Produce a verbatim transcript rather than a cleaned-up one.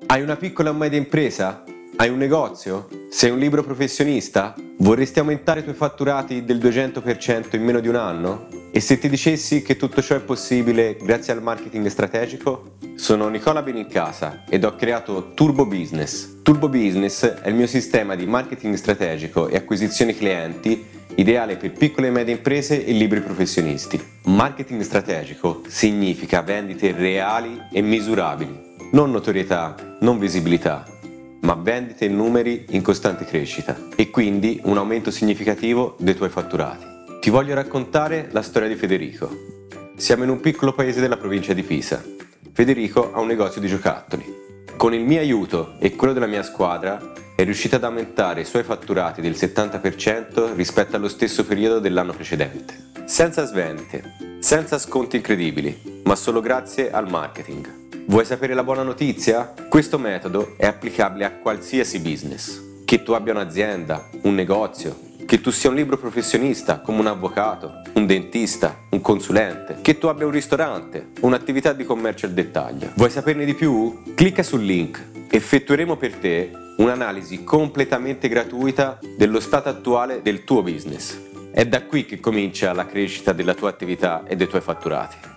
Hai una piccola o media impresa? Hai un negozio? Sei un libero professionista? Vorresti aumentare i tuoi fatturati del duecento per cento in meno di un anno? E se ti dicessi che tutto ciò è possibile grazie al marketing strategico? Sono Nicola Benincasa ed ho creato Turbo Business. Turbo Business è il mio sistema di marketing strategico e acquisizione clienti ideale per piccole e medie imprese e liberi professionisti. Marketing strategico significa vendite reali e misurabili, non notorietà, non visibilità, ma vendite e numeri in costante crescita e quindi un aumento significativo dei tuoi fatturati. Ti voglio raccontare la storia di Federico. Siamo in un piccolo paese della provincia di Pisa. Federico ha un negozio di giocattoli. Con il mio aiuto e quello della mia squadra è riuscito ad aumentare i suoi fatturati del settanta per cento rispetto allo stesso periodo dell'anno precedente. Senza svendite, senza sconti incredibili, ma solo grazie al marketing. Vuoi sapere la buona notizia? Questo metodo è applicabile a qualsiasi business. Che tu abbia un'azienda, un negozio, che tu sia un libero professionista come un avvocato, un dentista, un consulente, che tu abbia un ristorante, un'attività di commercio al dettaglio. Vuoi saperne di più? Clicca sul link. Effettueremo per te un'analisi completamente gratuita dello stato attuale del tuo business. È da qui che comincia la crescita della tua attività e dei tuoi fatturati.